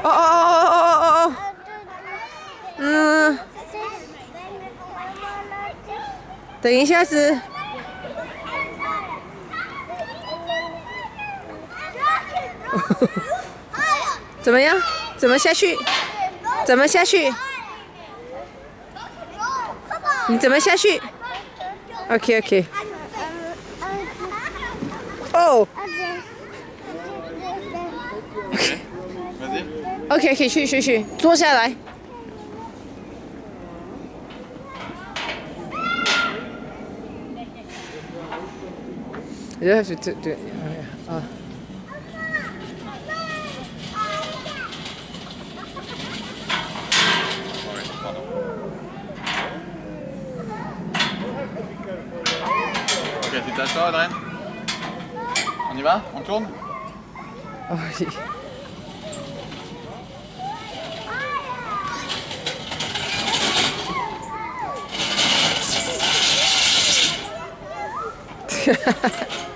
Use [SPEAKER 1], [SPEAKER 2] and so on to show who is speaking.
[SPEAKER 1] 哦哦哦哦哦！嗯，等一下子。怎么样？怎么下去？怎么下去？你怎么下去 ？OK OK。哦。OK OK， 去，坐下来。对啊。
[SPEAKER 2] Ok, tu t'assois, Adrien? On y va? On tourne?
[SPEAKER 1] Oh, oui.